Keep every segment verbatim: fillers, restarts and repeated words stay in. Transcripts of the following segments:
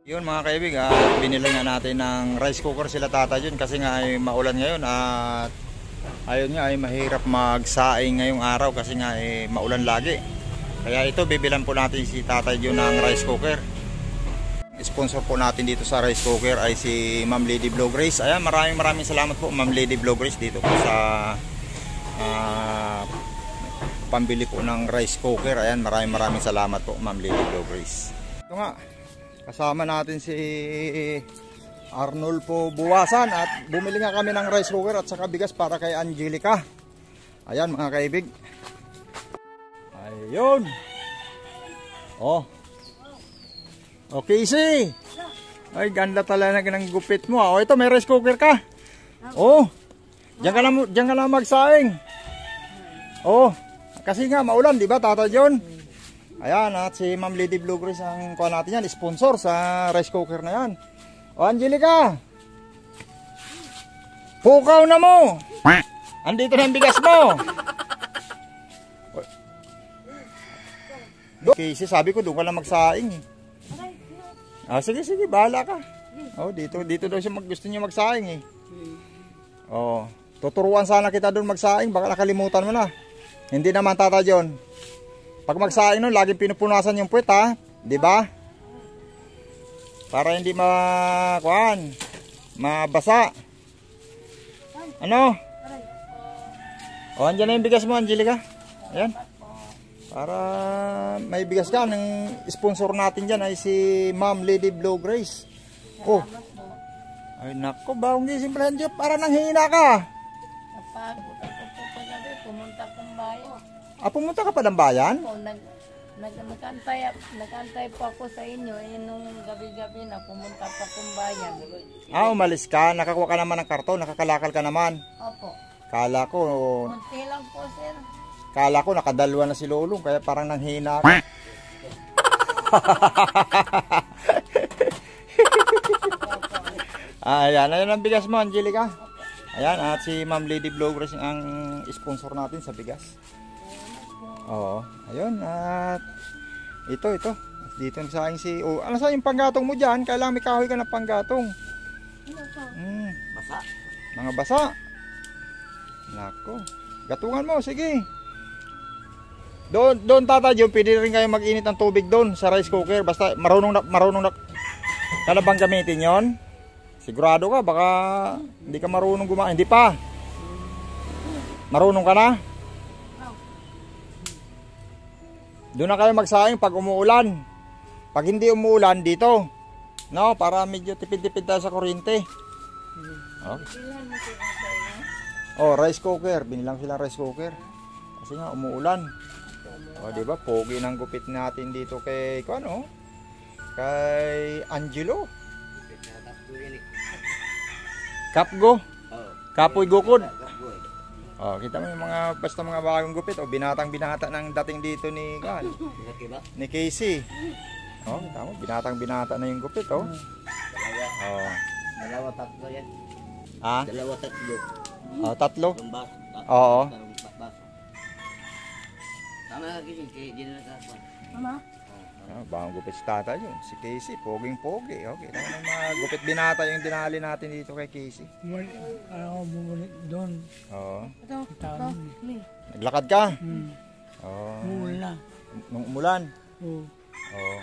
Yun mga kaibig, ah, binili nga natin ng rice cooker sila Tata John kasi nga ay maulan ngayon at ayun nga ay mahirap magsaing ngayong araw kasi nga ay maulan lagi. Kaya ito bibilan po natin si Tata John ng rice cooker. Sponsor po natin dito sa rice cooker ay si Ma'am Lady Blow Grace. Ayan, maraming maraming salamat po Ma'am Lady Blow Grace dito po sa uh, pambili po ng rice cooker. Ayan, maraming maraming salamat po Ma'am Lady Blow Grace. Ito nga, kasama natin si Arnold po buwasan at bumili nga kami ng rice cooker at saka bigas para kay Angelica. Ayan mga kaibig. Ayun. Oh. Okay, si. Ay, ganda talaga ng gupit mo. Oh, ito may rice cooker ka. Oh. Diyan ka lang, diyan ka lang magsaing. Oh. Kasi nga maulan, di ba, Tata John? Ayan, at si Ma'am Lady Blue Grace ang kuha natin yan, sponsor sa rice cooker na yan. O Angelica, pukaw na mo. Andito na yung bigas mo. Okay, sabi ko doon ka lang magsaing. Ah, sige, sige, bahala ka. Oh, dito, dito daw siya mag, gusto niya magsaing eh. Oh, tuturuan sana kita doon magsaing, baka nakalimutan mo na. Hindi naman Tata John. Pag magsaing nun, laging pinupunasan yung puwet ha. Diba? Para hindi makuhaan. Mabasa. Ano? O, andyan na yung bigas mo, Angelica. Ayan. Para may bigas ka. Ang sponsor natin dyan ay si Ma'am Lady Blow Grace. Oh. Ay nako, bawang gising pala dyan. Para nang hina ka. Napagod ako po paggabi. Pumunta kong bayan. Ah, pumunta ka pa ng bayan? Oo, nag, nag, nagantay, nagantay po ako sa inyo. Eh, nung gabi-gabi na pumunta pa akong bayan. Ah, umalis ka. Nakakuha ka naman ng karton. Nakakalakal ka naman. Opo. Kala ko... Munti lang po, sir. Kala ko nakadalwa na si Lulong. Kaya parang nanghina ka. Ayan. Ayan ang bigas mo, Angelica. Ayan. At si Ma'am Lady Blow Grace ang sponsor natin sa bigas. Oo, ayun at ito, ito. Dito sa akin si oh, ano sa yung panggatong mo diyan? Kailangan may kahoy ka ng panggatong. Mm, basa. Mga basa. Nako. Gatungan mo, sige. Doon, doon Tata John, pwede rin kayo mag-init ng tubig doon sa rice cooker. Basta marunong na, marunong na ka bang gamitin 'yon? Sigurado ka baka hindi ka marunong gumawa. Hindi pa. Marunong ka na? Doon na kayo magsaing pag umuulan. Pag hindi umuulan dito. No, para medyo tipid-tipid tayo sa kuryente. Okay. Oh, rice cooker. Binilang sila rice cooker. Kasi nga umuulan. O, di ba? Pogi ng gupit natin dito kay ano? Kay Angelo. Kapgo. Kapoy gukod. Oh, kita mo yung mga basta mga bagong gupit o oh, binatang binata ng dating dito ni kan. Ni Casey. Oh, kita mo binatang binata na yung gupit oh. Oh. Dalawa tatlo yan. Ah? Dalawa tatlo. Oh, tatlo. Oo. Oo. Tama ka gising kay di na nakakuha. Mama? Oh, bagong gupit si Tata yun. Si Casey, poging pogi. Okay, kita mo mga gupit binata yung dinali natin dito kay Casey. Ako bumalik doon. Oo. Ito, ito, me. Naglakad ka? Hmm. Oo. Mula. Nung umulan? Oo. Oo.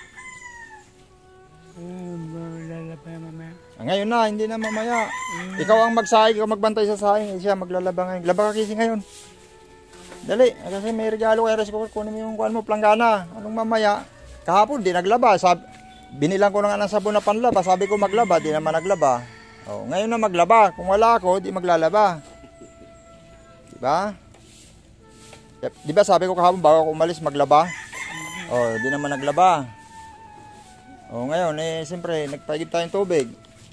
Uh, lalapay mamaya. Ah, ngayon na, hindi na mamaya. Mm. Ikaw ang magsaing, ikaw magbantay sa saing. Siya maglalaba ngayon. Laba ka Casey ngayon. Dali, kasi may regalo kay rice cooker. Kunin mo yung kuhan mo, planggana. Anong mamaya? Kahapon, di naglaba. Sab binilang ko na nga ng sabon na panlaba. Sabi ko maglaba, di naman naglaba. Oh, ngayon na maglaba. Kung wala ako, di maglalaba. Diba? Diba sabi ko kahapon, bago ako umalis, maglaba? Oh, di naman naglaba. Oh, ngayon, eh, siyempre, nagpaigib tayong tubig.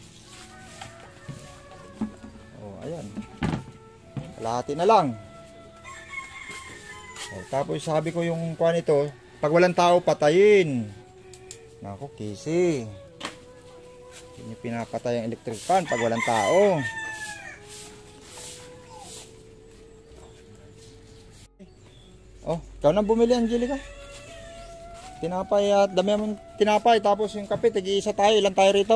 Oh, ayan. Kalahati na lang. Oh, tapos sabi ko yung kuha nito, pag walang tao, patayin. Nako, Casey. Hindi pinapatay ang electric fan pag walang tao. Oh, ikaw na bumili, Angelica. tinapay at dami mong tinapay. Tapos yung kape, tig-iisa tayo. Ilan tayo rito?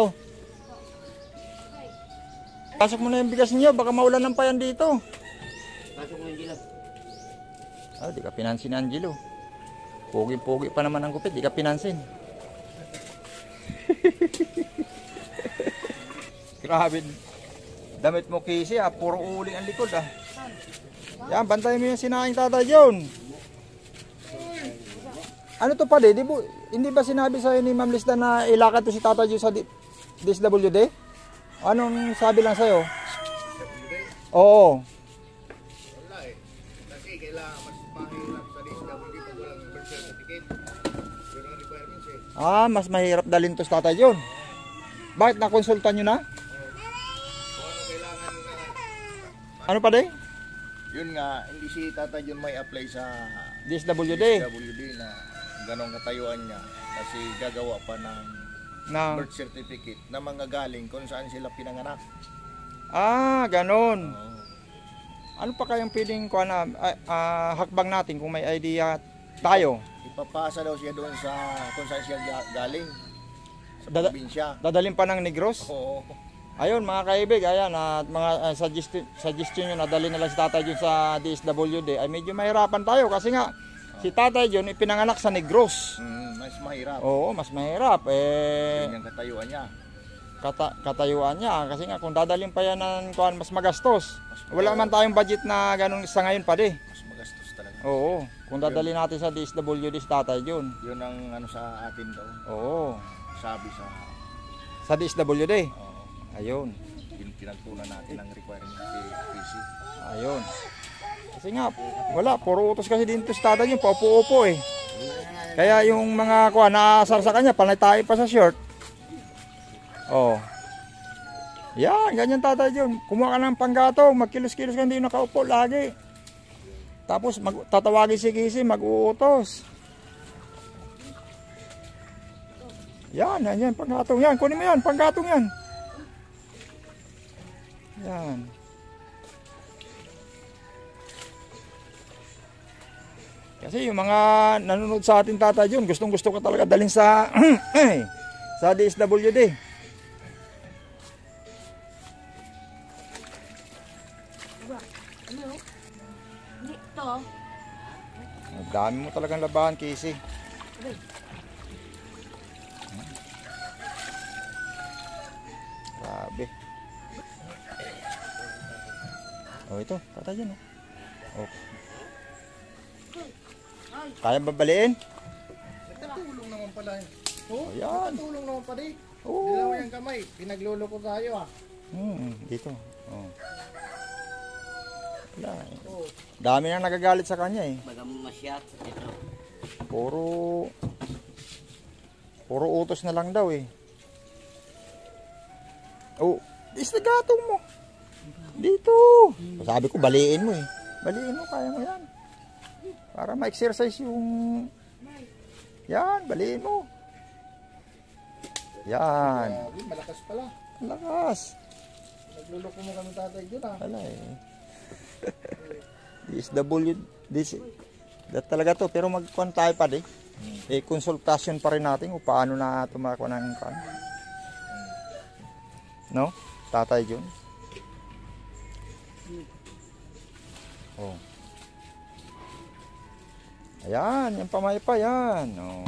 Pasok mo na yung bigas niyo. Baka maulan ng payan dito. Pasok mo yung gilap. Ah, di ka pinansin, Angelo. Pogi-pogi pa naman ang gupit. Di ka pinansin. Grabe. Damit mo, Casey, ah. Puro uling ang likod, ah. Yan, bantayan mo yung sinaing tatay yun. Ano to pa, di? Di bu, hindi ba sinabi sa'yo ni Ma'am Lisda na ilakad to si tatay yun sa D S W D? Anong sabi lang sa'yo? Oo. Wala eh. Kasi kailangan mas mahirap sa D S W D pag walang birth certificate. Pero ang requirements eh. Ah, mas mahirap dalhin to sa tatay yun. Bakit nakonsultan nyo na? Kung ano kailangan na... Ano pa, di? Yun nga, hindi si Tata John may apply sa D S W D. D S W D na ganong katayuan niya. Kasi gagawa pa ng Na, birth certificate na mga galing kung saan sila pinanganak. ah, ganon. Oo. Ano pa kayang pwedeng kuha na, ah, ah, hakbang natin kung may idea tayo? Ipapasa daw siya doon sa kung saan siya ga- galing. Sa Dada- probinsya. Dadalhin pa ng Negros? Oo. Ayun mga kaibig, ayan at mga uh, suggestion, suggestion nyo na dali nila si Tatay John sa D S W D ay medyo mahirapan tayo kasi nga si Tatay John ipinanganak sa Negros. Mm, mas mahirap. Oo, mas mahirap eh Yun yung katayuan niya. kata, katayuan niya kasi nga kung dadalhin pa yan ng kuan mas magastos. Wala man tayong budget na ganun sa ngayon pa di. Mas magastos talaga. Oo, kung dadalhin natin sa D S W D si Tatay John. Yun ang ano sa atin daw. Oo, Sabi sa sa D S W D. oo, Ayun. yun pinagtunan natin ang requirement kay P C. Ayun. Kasi nga, wala, puro utos kasi dito sa tatay yung paupo-upo eh. Kaya yung mga kuha, naasar sa kanya, panay tayo pa sa short. Oh. Yan, ganyan tatay yun. Kumuha ka ng panggatong, magkilos-kilos ka, hindi nakaupo lagi. Tapos mag tatawagin si Kisi, mag-uutos. Yan, yan, yan, panggatong yan. Kunin mo yan, panggatong yan. Yan. Kasi yung mga nanonood sa atin tatay yun, gustong gusto ko talaga dalhin sa sa D S W D. Dito. Ang dami mo talagang labahan, Casey. Grabe. Oh, ito, tatay yun. Oh. Oh. Kaya babaliin? Nagkatulong naman pala. Oh, yan. Nagkatulong naman pala eh. Oh. Dilaw yung kamay. Pinagluloko tayo ah. Hmm, dito. Oh. Wala eh. Dami nang nagagalit sa kanya eh. Baga masyat. Ito. Puro Puro utos na lang daw eh. Oh, isnagatong mo. Dito. Sabi ko baliin mo eh. Baliin mo, kaya mo yan. Para ma-exercise yung yan, baliin mo. Yan. Grabe, malakas pala. Lakas. Nagluloko mo kami tatay dyan ah. Wala eh. D S W this that talaga to, pero magkuhan tayo pa di. Eh konsultasyon pa rin natin kung paano na tumakuha ng kan. No? Tatay John. Oh. Ayan, yung pamay pa yan. Oh.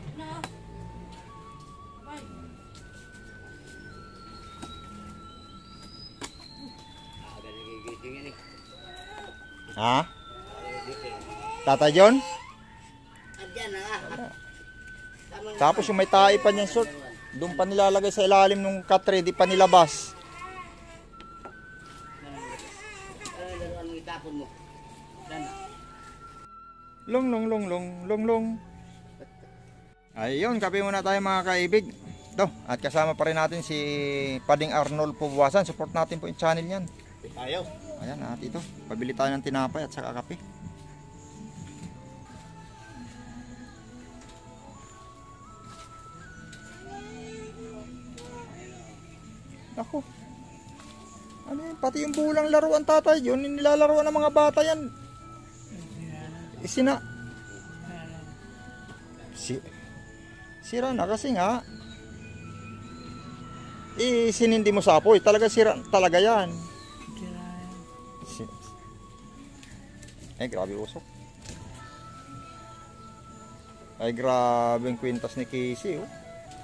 Aga nagigising yan eh. Ha? Tatay John? Andyan na nga. Tapos yung may tae pa niyan short, doon pa nilalagay sa ilalim ng katre, di pa nilabas. Ano laruan mo itapon mo? Sana. Long, long, long, long, long, long. Ayun, kape muna tayo mga kaibig. Ito, at kasama pa rin natin si Pading Arnold Pubuasan. Support natin po yung channel niyan. Tayo. Ayan, at ito, pabili tayo ng tinapay at saka kape. Ako. Ano yun? Pati yung bulang laruan tatay yun, nilalaruan ng mga bata yan. Isina. Si, Sira na kasi nga eh, sinindi mo sa apoy. Talaga sira talaga yan. Sira yan. Si- Ay, grabe usok. Ay, grabe ang kwintas ni Casey, oh.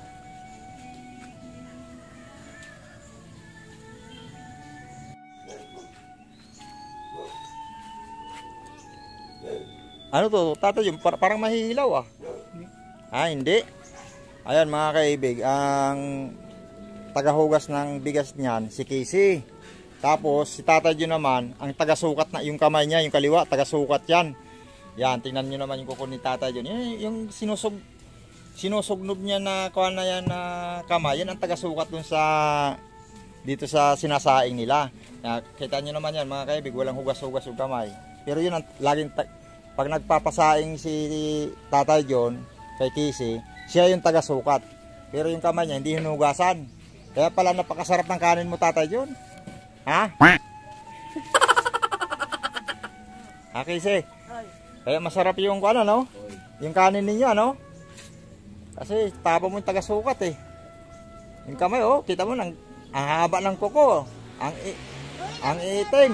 Ano to? Tata, yung par- parang mahihilaw, ah. Ah, hindi. Ayan, mga kaibig, ang tagahugas ng bigas niyan, si Casey. Tapos, si Tata Jun naman, ang tagasukat na, yung kamay niya, yung kaliwa, tagasukat yan. Yan, tingnan nyo naman yung kuko ni Tata Jun. Yung, yung sinusog, sinusugnob niya na kuha na yan na kamay, yan ang tagasukat dun sa, dito sa sinasaing nila. Ya, kita nyo naman yan, mga kaibig, walang hugas-hugas yung kamay. Pero yun ang laging, ta- pag nagpapasaing si Tata Jun, kay Casey, siya yung tagasukat. Pero yung kamay niya, hindi hinugasan. Kaya pala napakasarap ng kanin mo, Tata Jun. Ha? Ha, Casey? Kaya masarap yung ano, no? Yung kanin ninyo, ano? Kasi taba mo yung tagasukat, eh. Yung kamay, oh, kita mo, nang, ang haba ng kuko. Ang, i- ang itim.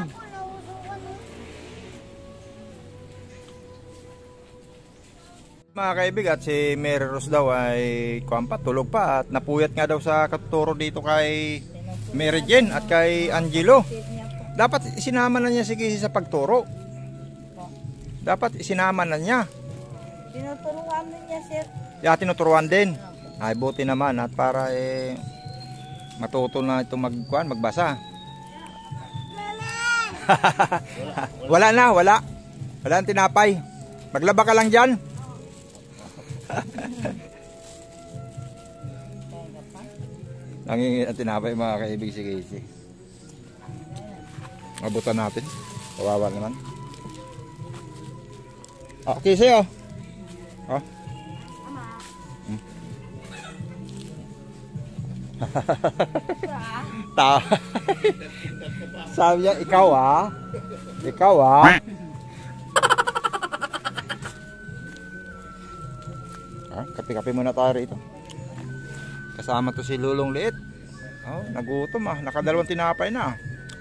Mga kaibig, at si Mary Rose daw ay kuwan pa, tulog pa at napuyat nga daw sa katuturo dito kay Mary Jane at kay Angelo. Dapat isinama na niya si Casey sa pagturo. Dapat isinama na niya. Tinuturuan din niya, sir. Ya, tinuturuan din. Ay, buti naman at para eh matuto na ito magkuhan, magbasa. Wala na, wala. Wala ang tinapay. Maglaba ka lang dyan. Nangingin at tinapay, mga kaibig, si Casey. Mabutan natin. Kawawa naman. Oh, Casey, oh. Oh. Hmm. Ta. Sabi niya, ikaw ah. Ikaw ah. Ah, kape-kape muna tayo rito. Kasama to si Lulong Liit. Oh, nagutom ah. Nakadalawang tinapay na.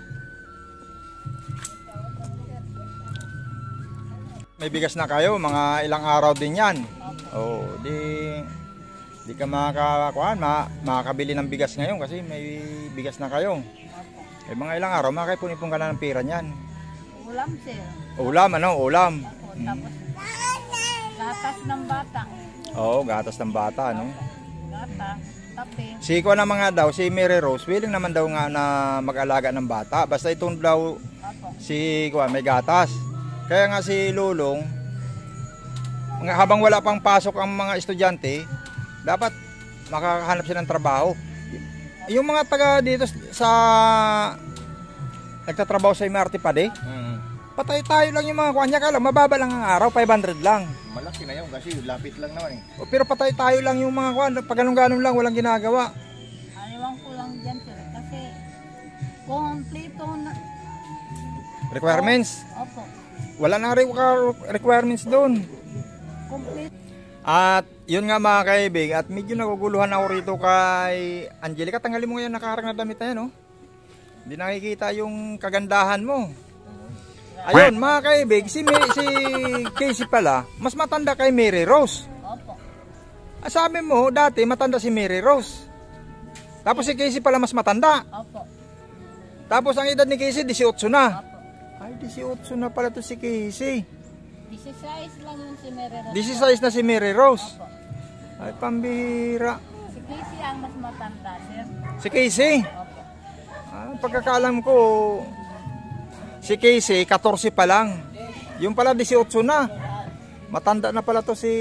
May bigas na kayo, mga ilang araw din yan. Oh, di di ka makakakuan, ma, makakabili ng bigas ngayon kasi may bigas na kayo. Eh, mga ilang araw, makakipon-ipon ka na ng pera niyan. Ulam, sir. Ulam, ano? Ulam. Opo, tapos gatas ng bata. Oo, gatas ng bata, no? Gata, tape. Si ko na mga daw, si Mary Rose, willing naman daw nga na mag-alaga ng bata. Basta itong daw Opo. si kuan may gatas. Kaya nga si Lulong, mga habang wala pang pasok ang mga estudyante, dapat makakahanap siya ng trabaho. Yung mga taga dito sa nagtatrabaho sa M R T pa de, Mm. patay tayo lang yung mga kuanya, kala mababa lang ang araw, five hundred lang. Malaki na yun kasi lapit lang naman eh. O, pero patay tayo lang yung mga kuan, pag ganun-ganun lang, walang ginagawa. Aliwang ko lang dyan, sir. Kasi kompleto na. Requirements, Opo. wala nang re- requirements doon. Complete. At yun nga, mga kaibig, at medyo naguguluhan ako rito kay Angelica. Tanggalin mo ngayon nakaharang na damit na yan, oh. Hindi nakikita yung kagandahan mo. Ayun, mga kaibig, si, May, si Casey pala, mas matanda kay Mary Rose. Opo. Ah, sabi mo, dati matanda si Mary Rose. Tapos si Casey pala mas matanda. Opo. Tapos ang edad ni Casey, eighteen na. Opo. Ay, eighteen na pala to si Casey. sixteen lang yung si Mary Rose. sixteen na si Mary Rose. Opo. Ay, pambira. Si Casey ang mas matanda, sir. Si Casey. Opo. Ah, pagkakalam ko, si Casey, fourteen pa lang. Yung pala, eighteen na. Matanda na pala to si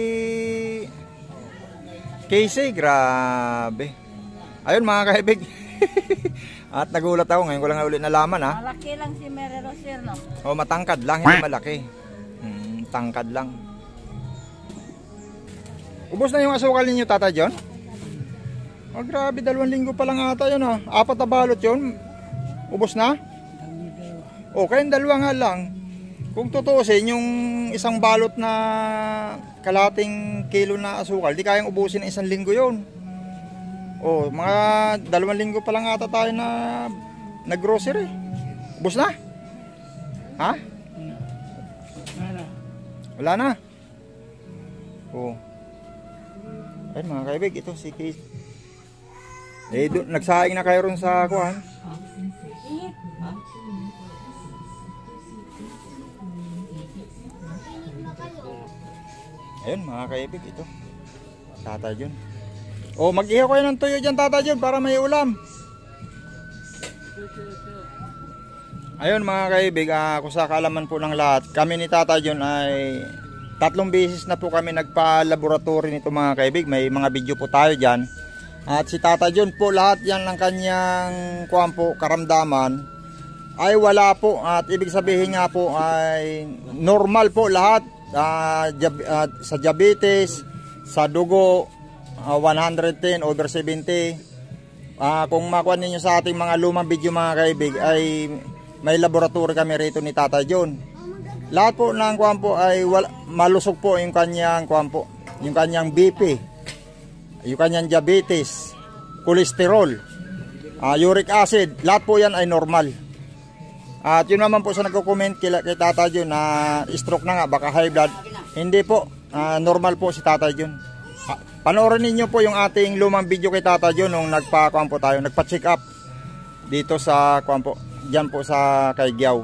Casey. Grabe. Ayun, mga kaibig. At nagulat ako, ngayon ko lang na ulit nalaman, ha. Malaki lang si Mary Rose, sir, no? O, matangkad lang, hindi malaki. Hmm, tangkad lang. Ubos na yung asukal ninyo, Tata John? Oh, grabe, dalawang linggo pa lang ata yun, ha. Apat na balot yun. Ubos na? O, kayong dalawa nga lang. Kung tutuusin, yung isang balot na kalating kilo na asukal, di kayang ubusin ng isang linggo yun. O, mga dalawang linggo pa lang ata tayo na nag-grocery. Ubus na? Ha? Wala. Wala na? O. Ayun mga kaibig, ito si Kate. Eh, dun, nagsaing na kayo ron sa kuhan. Ayun mga kaibig, ito Tata John. O mag-ihaw kayo ng tuyo dyan Tata John para may ulam. Ayun mga kaibig, uh, kung sa kaalaman po ng lahat, kami ni Tata John ay tatlong beses na po kami nagpa-laboratory nito mga kaibig. May mga video po tayo dyan. At si Tata John po, lahat yan ng kanyang kuwan po, karamdaman ay wala po. At ibig sabihin nga po ay normal po lahat. Uh, jab, uh, sa diabetes, sa dugo, uh, one ten over seventy. Uh, kung makuha ninyo sa ating mga lumang video mga kaibig, ay may laboratory kami rito ni Tata John. Lahat po ng kuwan po ay wala, malusog po yung kanyang kuwan po, yung kanyang B P, yung kanyang diabetes, cholesterol, uh, uric acid, lahat po yan ay normal. At yun naman po sa nagko-comment kay, kay Tata John na stroke na nga, baka high blood. Hindi po, uh, normal po si Tata John. Uh, panoorin ninyo po yung ating lumang video kay Tata John nung nagpa-kuwan po tayo, nagpa-check up dito sa kuwan po, diyan po sa kay Giaw.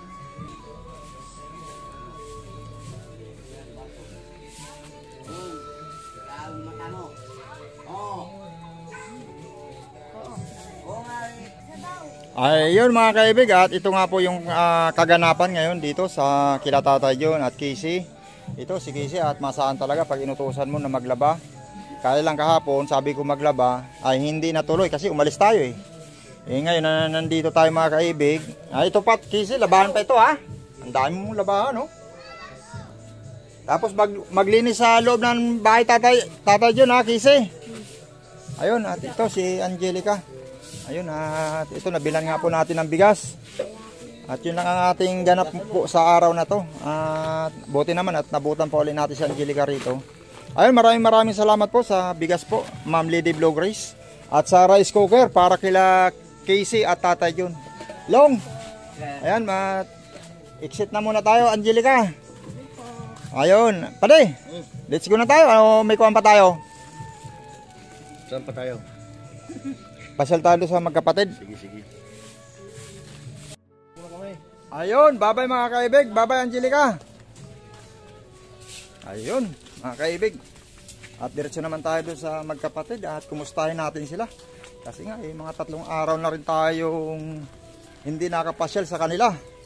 Ayun mga kaibig, at ito nga po yung uh, kaganapan ngayon dito sa kila Tata John at Casey. Ito si Casey, at masaan talaga pag inutusan mo na maglaba. Kaya lang kahapon sabi ko maglaba ay hindi natuloy kasi umalis tayo eh. Eh ngayon na nandito tayo mga kaibig. Ah, ito pa Casey, labahan pa ito ha. Ang dami mong labahan no. Tapos mag, maglinis sa loob ng bahay Tata, Tata John ha Casey. Ayun, at ito si Angelica. Ayun, at ito nabilan nga po natin ng bigas. At yun lang ang ating ganap po sa araw na to. At buti naman at nabutan po ulit natin si Angelica rito. Ayun, maraming maraming salamat po sa bigas po, Ma'am Lady Blue Grace. At sa rice cooker para kila Casey at Tata John. Long! Ayan, mat exit na muna tayo, Angelica. Ayun, pade, let's go na tayo. Ano, may kuwan pa tayo? Saan pa tayo? Pasyal tayo sa magkapatid. Sige, sige. Ayun, bye-bye mga kaibig. Bye-bye Angelica. Ayun, mga kaibig. At diretso naman tayo doon sa magkapatid at kumustahin natin sila. Kasi nga, eh, mga tatlong araw na rin tayong hindi nakapasyal sa kanila.